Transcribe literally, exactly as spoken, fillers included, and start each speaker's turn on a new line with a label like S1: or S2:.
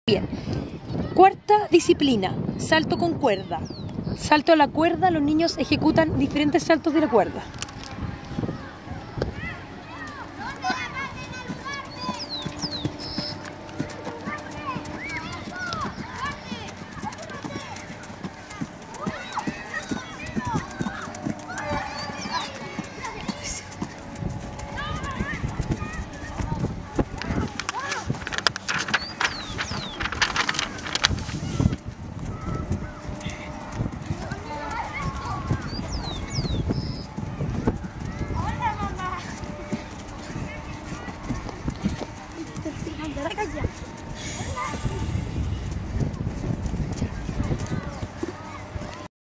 S1: Bien. Cuarta disciplina, salto con cuerda. Salto a la cuerda, los niños ejecutan diferentes saltos de la cuerda.